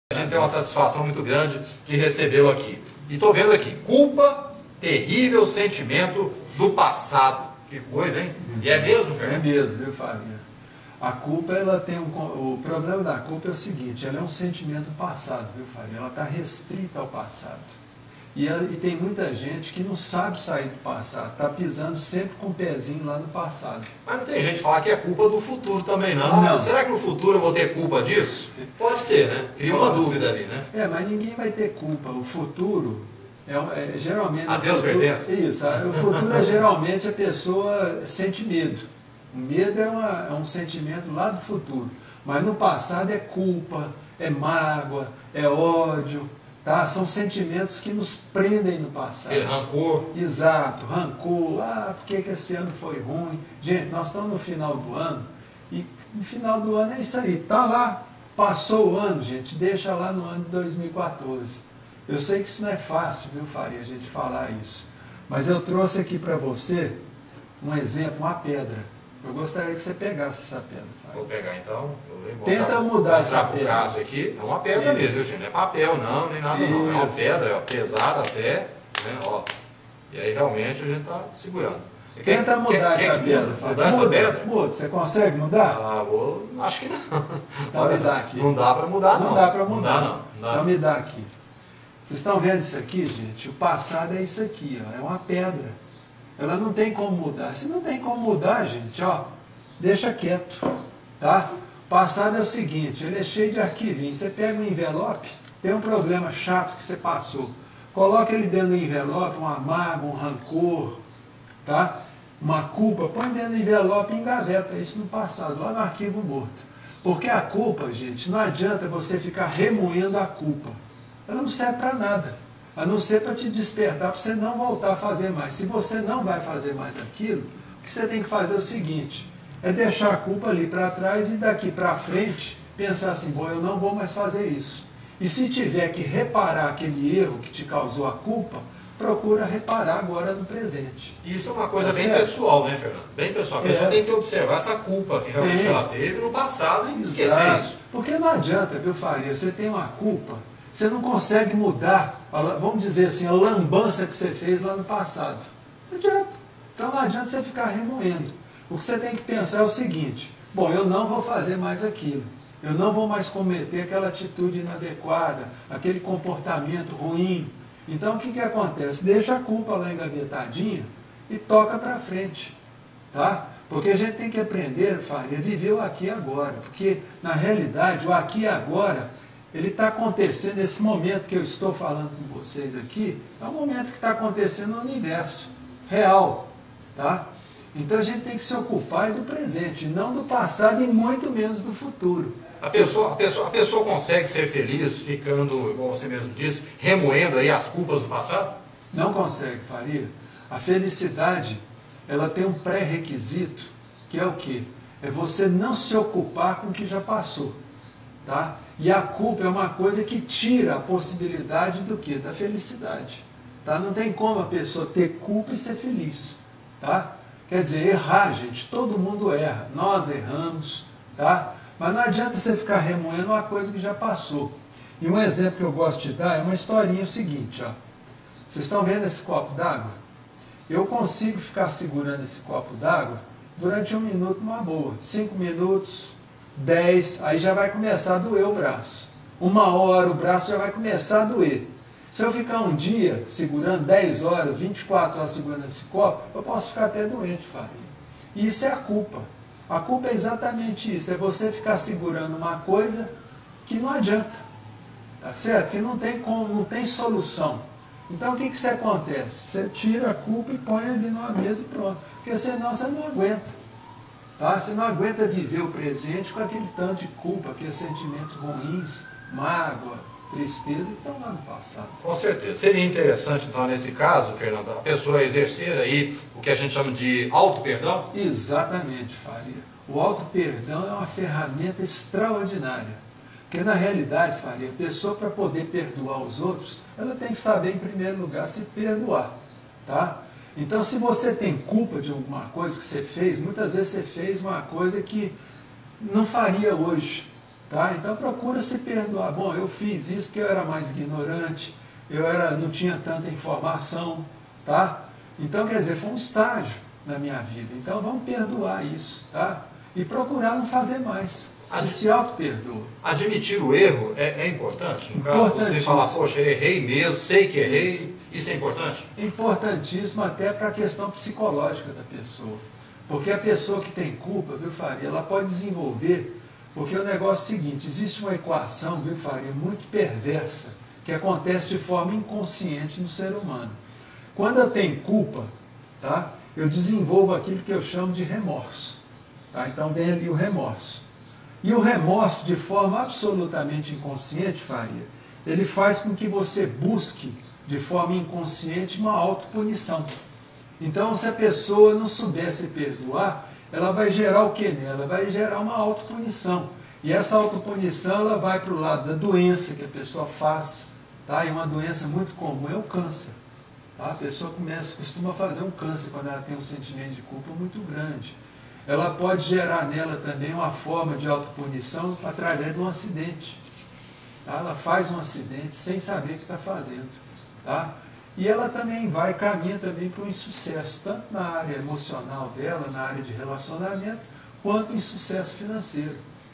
A gente tem uma satisfação muito grande de recebê-lo aqui. E estou vendo aqui, culpa, terrível sentimento do passado. Que coisa, hein? E é mesmo, Fernando? É mesmo, viu, Faria? A culpa, ela tem o problema da culpa é o seguinte, ela é um sentimento passado, viu, Faria? Ela está restrita ao passado. E tem muita gente que não sabe sair do passado, está pisando sempre com o pezinho lá no passado. Mas não tem gente que fala que é culpa do futuro também, não. Não. Será que no futuro eu vou ter culpa disso? Pode ser, né? Cria uma dúvida ali, né? Mas ninguém vai ter culpa. O futuro geralmente... A Deus pertence? Isso, o futuro é geralmente a pessoa sente medo. O medo é um sentimento lá do futuro. Mas no passado é culpa, é mágoa, é ódio. Tá? São sentimentos que nos prendem no passado. E rancor. Exato, rancor. Por que esse ano foi ruim? Gente, nós estamos no final do ano e no final do ano é isso aí. Tá lá, passou o ano, gente, deixa lá no ano de 2014. Eu sei que isso não é fácil, viu, Faria, a gente falar isso. Mas eu trouxe aqui para você um exemplo, uma pedra. Eu gostaria que você pegasse essa pedra. Vou pegar então. Tenta mudar essa pedra. Caso aqui, é uma pedra mesmo, gente. Não é papel não, nem nada não. É uma pedra, pesada até. Né? Ó. E aí realmente a gente está segurando. Tenta mudar essa pedra. Mudar essa pedra? Muda. Você consegue mudar? Acho que não. Então me dá aqui. Não dá para mudar não. Não dá para mudar. Não. Então me dá aqui. Vocês estão vendo isso aqui, gente? O passado é isso aqui, ó. É uma pedra. Ela não tem como mudar. Se não tem como mudar, gente, ó, deixa quieto, tá? O passado é o seguinte, ele é cheio de arquivinhos. Você pega um envelope, tem um problema chato que você passou. Coloca ele dentro do envelope, uma mágoa, um rancor, tá? Uma culpa, põe dentro do envelope e engaveta isso no passado, lá no arquivo morto. Porque a culpa, gente, não adianta você ficar remoendo a culpa. Ela não serve para nada. A não ser para te despertar, para você não voltar a fazer mais. Se você não vai fazer mais aquilo, o que você tem que fazer é o seguinte, é deixar a culpa ali para trás e daqui para frente pensar assim, bom, eu não vou mais fazer isso. E se tiver que reparar aquele erro que te causou a culpa, procura reparar agora no presente. Isso é uma coisa bem pessoal, né, Fernando? Bem pessoal. A pessoa tem que observar essa culpa que realmente ela teve no passado e esquecer isso. Porque não adianta, viu, Faria? Você tem uma culpa, você não consegue mudar, vamos dizer assim, a lambança que você fez lá no passado. Não adianta. Então não adianta você ficar remoendo. O que você tem que pensar é o seguinte, bom, eu não vou fazer mais aquilo. Eu não vou mais cometer aquela atitude inadequada, aquele comportamento ruim. Então o que acontece? Deixa a culpa lá engavetadinha e toca para frente. Tá? Porque a gente tem que aprender, Faria, a viver o aqui e agora. Porque na realidade o aqui e agora ele está acontecendo, nesse momento que eu estou falando com vocês aqui, é um momento que está acontecendo no universo real, tá? Então a gente tem que se ocupar do presente, não do passado e muito menos do futuro. A pessoa consegue ser feliz ficando, igual você mesmo disse, remoendo aí as culpas do passado? Não consegue, Faria. A felicidade, ela tem um pré-requisito, que é o quê? É você não se ocupar com o que já passou. Tá? E a culpa é uma coisa que tira a possibilidade do quê? Da felicidade. Tá? Não tem como a pessoa ter culpa e ser feliz. Tá? Quer dizer, errar, gente, todo mundo erra. Nós erramos, tá? Mas não adianta você ficar remoendo uma coisa que já passou. E um exemplo que eu gosto de dar é uma historinha seguinte. Ó. Vocês estão vendo esse copo d'água? Eu consigo ficar segurando esse copo d'água durante 1 minuto numa boa. 5 minutos... 10, aí já vai começar a doer o braço. 1 hora o braço já vai começar a doer. Se eu ficar um dia segurando 10 horas, 24 horas segurando esse copo, eu posso ficar até doente, Faria. E isso é a culpa. A culpa é exatamente isso, é você ficar segurando uma coisa que não adianta. Tá certo? Que não tem como, não tem solução. Então o que que acontece? Você tira a culpa e põe ali numa mesa e pronto. Porque senão você não aguenta. Tá? Você não aguenta viver o presente com aquele tanto de culpa, aqueles sentimentos ruins, mágoa, tristeza, que estão lá no passado. Com certeza. Seria interessante, então, nesse caso, Fernando, a pessoa exercer aí o que a gente chama de auto-perdão? Exatamente, Faria. O auto-perdão é uma ferramenta extraordinária. Porque, na realidade, Faria, a pessoa, para poder perdoar os outros, ela tem que saber, em primeiro lugar, se perdoar. Tá? Então, se você tem culpa de alguma coisa que você fez, muitas vezes você fez uma coisa que não faria hoje. Tá? Então procura se perdoar. Bom, eu fiz isso porque eu era mais ignorante, não tinha tanta informação. Tá? Então, quer dizer, foi um estágio na minha vida. Então vamos perdoar isso. Tá? E procurar não fazer mais. Se auto-perdoa. Admitir o erro é importante? No caso, você falar, poxa, errei mesmo, sei que errei, isso é importante? Importantíssimo até para a questão psicológica da pessoa. Porque a pessoa que tem culpa, viu, Faria, ela pode desenvolver, porque o negócio é o seguinte, existe uma equação, viu, Faria, muito perversa, que acontece de forma inconsciente no ser humano. Quando eu tenho culpa, tá, eu desenvolvo aquilo que eu chamo de remorso. Tá? Então vem ali o remorso. E o remorso, de forma absolutamente inconsciente, Faria, ele faz com que você busque, de forma inconsciente, uma autopunição. Então, se a pessoa não souber se perdoar, ela vai gerar o que nela? Vai gerar uma autopunição. E essa autopunição, ela vai para o lado da doença que a pessoa faz. Tá? E uma doença muito comum é o câncer. Tá? A pessoa costuma fazer um câncer quando ela tem um sentimento de culpa muito grande. Ela pode gerar nela também uma forma de autopunição através de um acidente. Tá? Ela faz um acidente sem saber o que está fazendo. Tá? E ela também caminha também para o insucesso, tanto na área emocional dela, na área de relacionamento, quanto insucesso financeiro.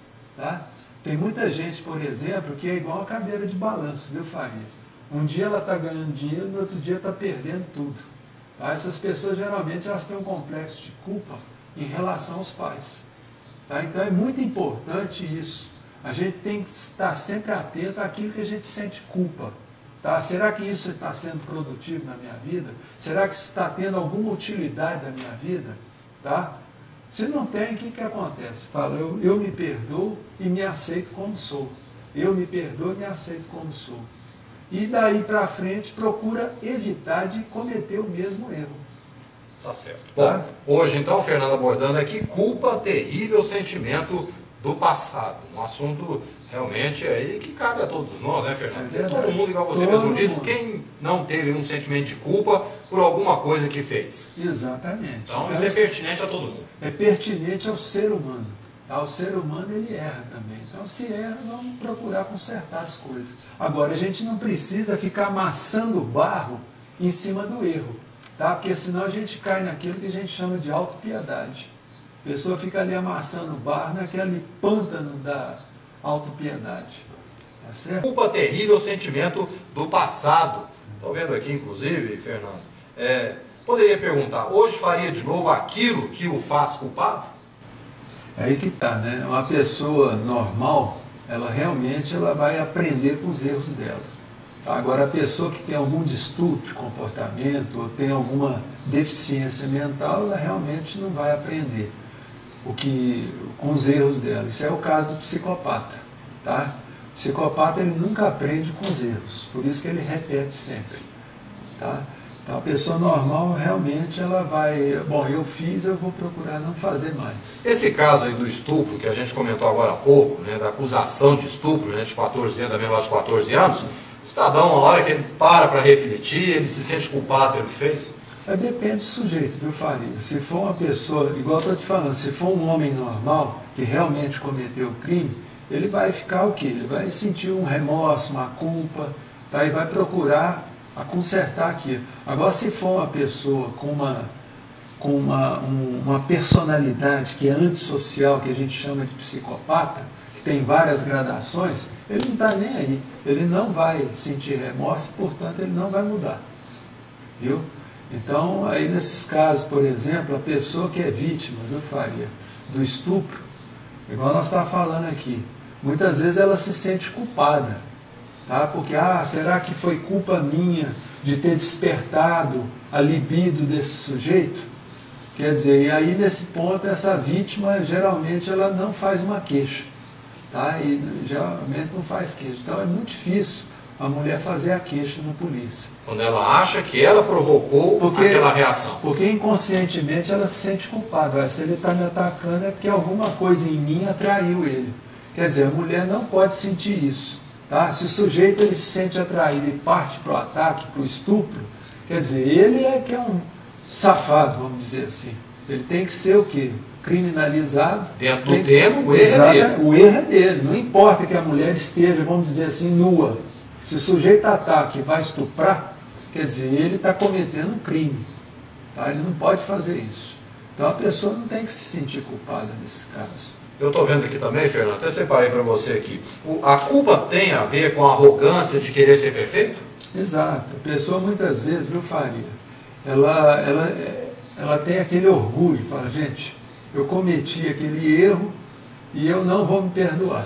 Tá? Tem muita gente, por exemplo, que é igual uma cadeira de balanço, viu, Faria? Um dia ela está ganhando dinheiro, no outro dia está perdendo tudo. Tá? Essas pessoas, geralmente, elas têm um complexo de culpa em relação aos pais. Tá? Então é muito importante isso. A gente tem que estar sempre atento àquilo que a gente sente culpa. Tá? Será que isso está sendo produtivo na minha vida? Será que isso está tendo alguma utilidade na minha vida? Tá? Se não tem, o que acontece? Fala, eu me perdoo e me aceito como sou. Eu me perdoo e me aceito como sou. E daí para frente procura evitar de cometer o mesmo erro. Tá certo. Bom, hoje então, Fernando, abordando aqui, culpa, terrível sentimento do passado. Um assunto realmente aí que cabe a todos nós, né, Fernando? Porque todo mundo, igual você mesmo disse, quem não teve um sentimento de culpa por alguma coisa que fez. Exatamente. Então isso é pertinente a todo mundo. É pertinente ao ser humano. Tá? O ser humano, ele erra também. Então, se erra, vamos procurar consertar as coisas. Agora, a gente não precisa ficar amassando barro em cima do erro. Tá? Porque senão a gente cai naquilo que a gente chama de autopiedade. A pessoa fica ali amassando barro naquele pântano da autopiedade. Tá certo? Culpa, terrível sentimento do passado. Estou vendo aqui, inclusive, Fernando, poderia perguntar, hoje faria de novo aquilo que o faz culpado? É aí que está, né? Uma pessoa normal, ela realmente vai aprender com os erros dela. Agora, a pessoa que tem algum distúrbio de comportamento ou tem alguma deficiência mental, ela realmente não vai aprender com os erros dela. Isso é o caso do psicopata. Tá? O psicopata, ele nunca aprende com os erros, por isso que ele repete sempre. Tá? Então, a pessoa normal, realmente, ela vai... Bom, eu fiz, eu vou procurar não fazer mais. Esse caso aí do estupro, que a gente comentou agora há pouco, né, da acusação de estupro, né, de 14 anos, da menor de 14 anos, o cidadão, uma hora que ele para refletir, ele se sente culpado pelo que fez? Depende do sujeito, viu, Faria? Se for uma pessoa, igual eu estou te falando, se for um homem normal, que realmente cometeu o crime, ele vai ficar o quê? Ele vai sentir um remorso, uma culpa, tá? E vai procurar consertar aquilo. Agora, se for uma pessoa com uma personalidade que é antissocial, que a gente chama de psicopata, que tem várias gradações, ele não está nem aí. Ele não vai sentir remorso, portanto, ele não vai mudar. Viu? Então, aí nesses casos, por exemplo, a pessoa que é vítima, viu, Faria, do estupro, igual nós estávamos falando aqui, muitas vezes ela se sente culpada, tá? Porque, será que foi culpa minha de ter despertado a libido desse sujeito? Quer dizer, e aí nesse ponto, essa vítima, geralmente, ela não faz uma queixa, tá? E geralmente não faz queixa. Então, é muito difícil a mulher fazer a queixa na polícia. Quando ela acha que ela provocou aquela reação. Porque inconscientemente ela se sente culpada. Se ele está me atacando é porque alguma coisa em mim atraiu ele. Quer dizer, a mulher não pode sentir isso. Tá? Se o sujeito ele se sente atraído e parte para o ataque, para o estupro, quer dizer, ele é que é um safado, vamos dizer assim. Ele tem que ser o quê? criminalizado. Dentro do termo, o erro é dele. O erro é dele. Não importa que a mulher esteja, vamos dizer assim, nua. Se o sujeito ataca e vai estuprar, quer dizer, ele está cometendo um crime. Tá? Ele não pode fazer isso. Então a pessoa não tem que se sentir culpada nesse caso. Eu estou vendo aqui também, Fernando, até separei para você aqui. A culpa tem a ver com a arrogância de querer ser perfeito? Exato. A pessoa muitas vezes, viu, Faria, ela tem aquele orgulho, fala, gente, eu cometi aquele erro e eu não vou me perdoar.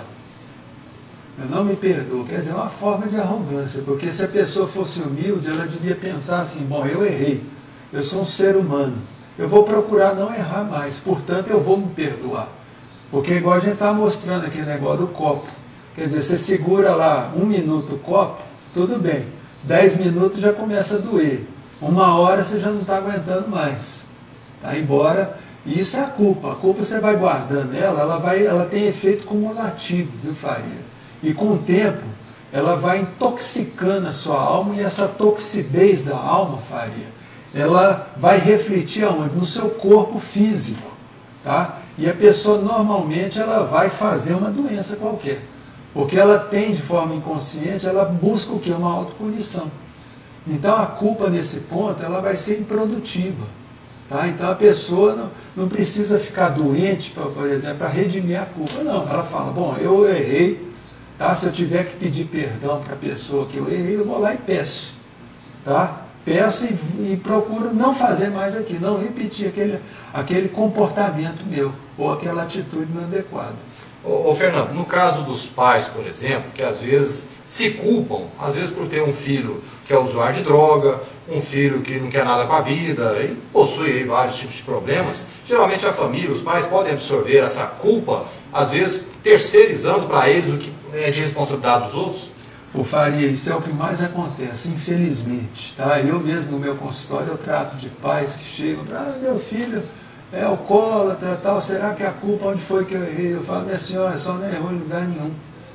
Eu não me perdoo. Quer dizer, é uma forma de arrogância, porque se a pessoa fosse humilde, ela devia pensar assim, bom, eu errei, eu sou um ser humano, eu vou procurar não errar mais, portanto eu vou me perdoar. Porque igual a gente está mostrando aquele negócio do copo. Quer dizer, você segura lá 1 minuto o copo, tudo bem. 10 minutos já começa a doer. 1 hora você já não está aguentando mais. Tá? Embora, isso é a culpa. A culpa você vai guardando ela tem efeito cumulativo, viu, Faria? E com o tempo, ela vai intoxicando a sua alma, e essa toxidez da alma, Faria, ela vai refletir aonde? No seu corpo físico. Tá? E a pessoa normalmente ela vai fazer uma doença qualquer. Porque ela tem de forma inconsciente, ela busca o quê? Uma autopunição. Então a culpa nesse ponto, ela vai ser improdutiva. Tá? Então a pessoa não precisa ficar doente, por exemplo, para redimir a culpa. Não, ela fala, bom, eu errei, tá? Se eu tiver que pedir perdão para a pessoa que eu errei, eu vou lá e peço. Tá? Peço e procuro não fazer mais aquilo, não repetir aquele comportamento meu, ou aquela atitude inadequada. Ô Fernando, no caso dos pais, por exemplo, que às vezes se culpam, às vezes por ter um filho que é usuário de droga, um filho que não quer nada com a vida, e possui aí vários tipos de problemas, geralmente a família, os pais podem absorver essa culpa, às vezes terceirizando para eles o que é de responsabilidade dos outros? Ô Faria, isso é o que mais acontece, infelizmente. Tá? Eu mesmo no meu consultório eu trato de pais que chegam para meu filho é alcoólatra, tal, será que a culpa onde foi que eu errei? Eu falo, minha senhora, só não errou em lugar nenhum.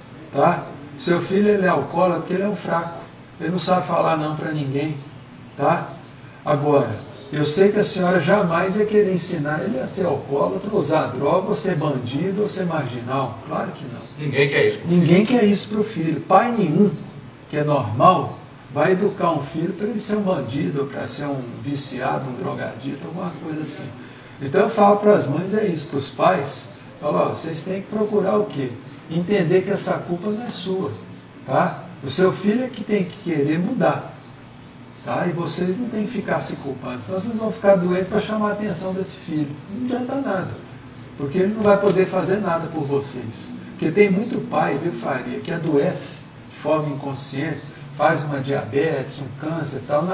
Tá? Seu filho ele é alcoólatra porque ele é um fraco, ele não sabe falar não para ninguém. Tá? Agora, eu sei que a senhora jamais ia querer ensinar ele a ser alcoólatra, usar droga, ou ser bandido, ou ser marginal. Claro que não. Ninguém quer isso. Ninguém quer isso para o filho. Pai nenhum, que é normal, vai educar um filho para ele ser um bandido, ou para ser um viciado, um drogadito, alguma coisa assim. Então eu falo para as mães, é isso, para os pais, falo, ó, vocês têm que procurar o quê? Entender que essa culpa não é sua. Tá? O seu filho é que tem que querer mudar. Tá? E vocês não têm que ficar se culpando, senão vocês vão ficar doentes para chamar a atenção desse filho. Não adianta nada, porque ele não vai poder fazer nada por vocês. Porque tem muito pai, viu, Faria, que adoece de forma inconsciente, faz uma diabetes, um câncer e tal,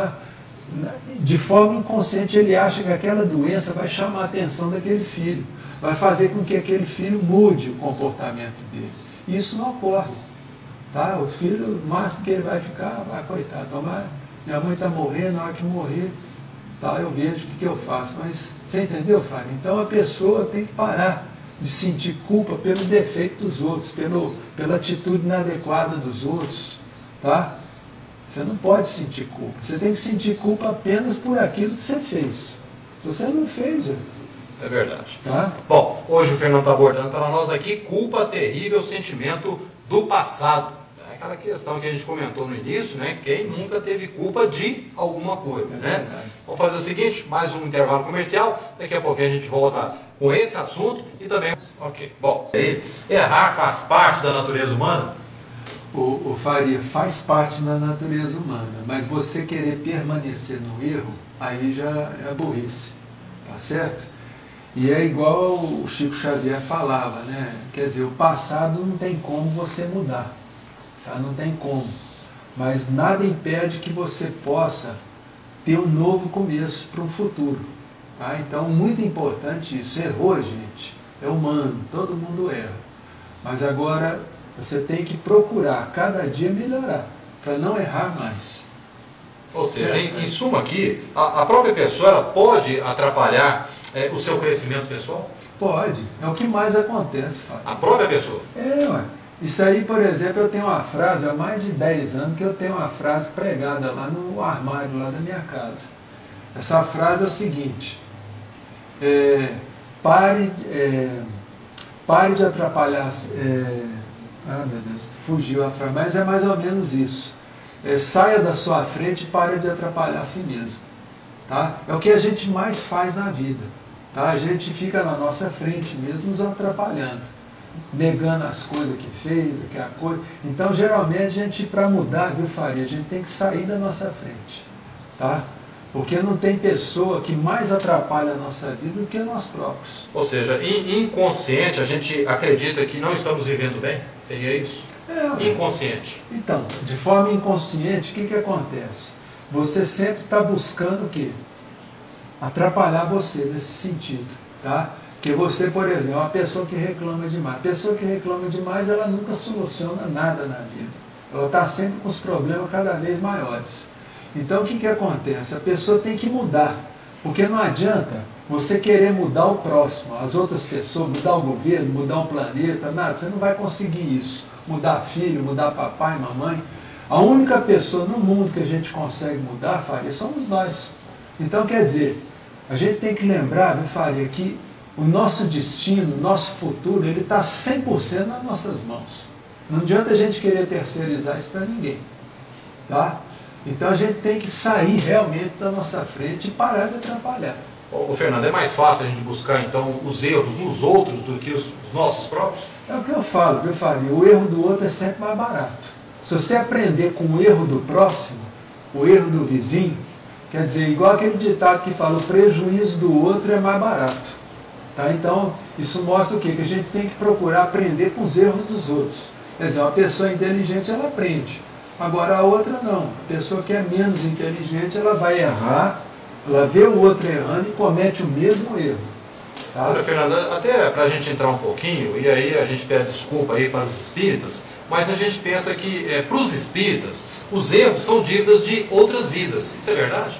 de forma inconsciente ele acha que aquela doença vai chamar a atenção daquele filho, vai fazer com que aquele filho mude o comportamento dele. E isso não ocorre. Tá? O filho, o máximo que ele vai ficar, vai, coitado, tomar. Minha mãe está morrendo, na hora que morrer, tá, eu vejo o que eu faço. Mas você entendeu, Fábio? Então a pessoa tem que parar de sentir culpa pelo defeito dos outros, pela atitude inadequada dos outros. Tá? Você não pode sentir culpa. Você tem que sentir culpa apenas por aquilo que você fez. Se você não fez, é verdade. Tá? Bom, hoje o Fernando está abordando para nós aqui culpa, terrível sentimento do passado. Aquela questão que a gente comentou no início, né? Quem nunca teve culpa de alguma coisa, né? Vamos fazer o seguinte, mais um intervalo comercial, daqui a pouquinho a gente volta com esse assunto e também... Ok, bom, errar faz parte da natureza humana? O Faria, faz parte da natureza humana, mas você querer permanecer no erro, aí já é burrice, tá certo? E é igual o Chico Xavier falava, né? Quer dizer, o passado não tem como você mudar. Tá? Não tem como, mas nada impede que você possa ter um novo começo para o futuro. Tá? Então, muito importante isso. Errou, gente, é humano, todo mundo erra. Mas agora você tem que procurar cada dia melhorar, para não errar mais. Ou seja, em suma aqui, a própria pessoa ela pode atrapalhar o seu crescimento pessoal? Pode, é o que mais acontece, Fábio. A própria pessoa? Ué. Isso aí, por exemplo, eu tenho uma frase, há mais de 10 anos que eu tenho uma frase pregada lá no armário lá da minha casa. Essa frase é o seguinte, pare de atrapalhar. Meu Deus, fugiu a frase, mas é mais ou menos isso. Saia da sua frente e pare de atrapalhar a si mesmo. Tá? É o que a gente mais faz na vida. Tá? A gente fica na nossa frente mesmo nos atrapalhando, negando as coisas que fez, aquela coisa. Então, geralmente, a gente, para mudar, viu, Faria, a gente tem que sair da nossa frente. Tá? Porque não tem pessoa que mais atrapalha a nossa vida do que nós próprios. Ou seja, inconsciente, a gente acredita que não estamos vivendo bem? Seria isso? Inconsciente. Então, de forma inconsciente, o que acontece? Você sempre está buscando o quê? Atrapalhar você nesse sentido. Tá? Porque você, por exemplo, é uma pessoa que reclama demais. A pessoa que reclama demais, ela nunca soluciona nada na vida. Ela está sempre com os problemas cada vez maiores. Então, o que acontece? A pessoa tem que mudar. Porque não adianta você querer mudar o próximo, as outras pessoas, mudar o governo, mudar o planeta, nada. Você não vai conseguir isso. Mudar filho, mudar papai, mamãe. A única pessoa no mundo que a gente consegue mudar, Faria, somos nós. Então, quer dizer, a gente tem que lembrar, viu, Faria, que o nosso destino, o nosso futuro, ele está 100% nas nossas mãos. Não adianta a gente querer terceirizar isso para ninguém. Tá? Então, a gente tem que sair realmente da nossa frente e parar de atrapalhar. Ô, Fernando, é mais fácil a gente buscar, então, os erros nos outros do que os nossos próprios? É o que eu falo, viu, Faria? O erro do outro é sempre mais barato. Se você aprender com o erro do próximo, o erro do vizinho, quer dizer, igual aquele ditado que fala, o prejuízo do outro é mais barato. Tá? Então, isso mostra o quê? Que a gente tem que procurar aprender com os erros dos outros. Quer dizer, uma pessoa inteligente, ela aprende. Agora, a outra não. A pessoa que é menos inteligente, ela vai errar, ela vê o outro errando e comete o mesmo erro. Tá? Olha, Fernando, até para a gente entrar um pouquinho, e aí a gente pede desculpa aí para os espíritas, mas a gente pensa que, para os espíritas, os erros são dívidas de outras vidas. Isso é verdade?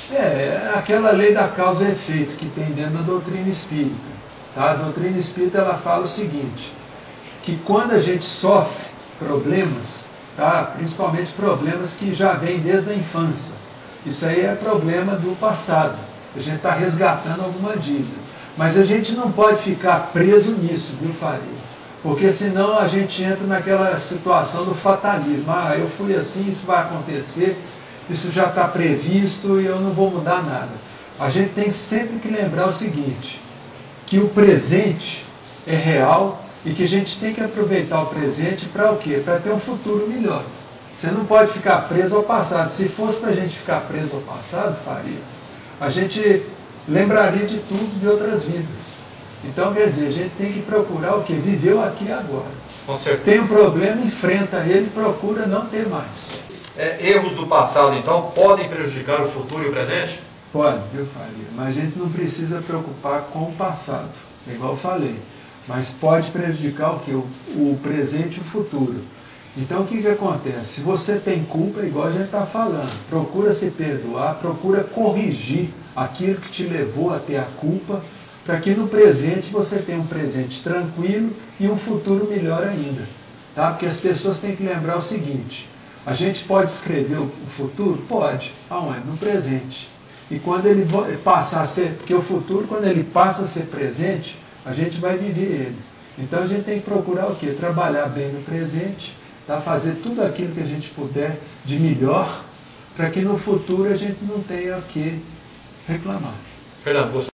É aquela lei da causa e efeito que tem dentro da doutrina espírita. Tá? A doutrina espírita, ela fala o seguinte, que quando a gente sofre problemas, tá? Principalmente problemas que já vêm desde a infância, isso aí é problema do passado. A gente está resgatando alguma dívida. Mas a gente não pode ficar preso nisso, viu, Faria? Porque senão a gente entra naquela situação do fatalismo. Ah, eu fui assim, isso vai acontecer, isso já está previsto e eu não vou mudar nada. A gente tem sempre que lembrar o seguinte, que o presente é real e que a gente tem que aproveitar o presente para o quê? Para ter um futuro melhor. Você não pode ficar preso ao passado. Se fosse para a gente ficar preso ao passado, Faria, a gente lembraria de tudo de outras vidas. Então, quer dizer, a gente tem que procurar o quê? Viver o aqui e agora. Com certeza. Tem um problema, enfrenta ele e procura não ter mais. Erros do passado, então, podem prejudicar o futuro e o presente? Pode, viu, Faria? Mas a gente não precisa preocupar com o passado, igual eu falei. Mas pode prejudicar o quê? O presente e o futuro. Então, o que acontece? Se você tem culpa, igual a gente está falando, procura se perdoar, procura corrigir aquilo que te levou a ter a culpa, para que no presente você tenha um presente tranquilo e um futuro melhor ainda. Tá? Porque as pessoas têm que lembrar o seguinte, a gente pode escrever o futuro? Pode. Aonde? No presente. E quando ele passar a ser, porque o futuro, quando ele passa a ser presente, a gente vai viver ele. Então a gente tem que procurar o quê? Trabalhar bem no presente, tá? Fazer tudo aquilo que a gente puder de melhor, para que no futuro a gente não tenha o que reclamar. Fernando,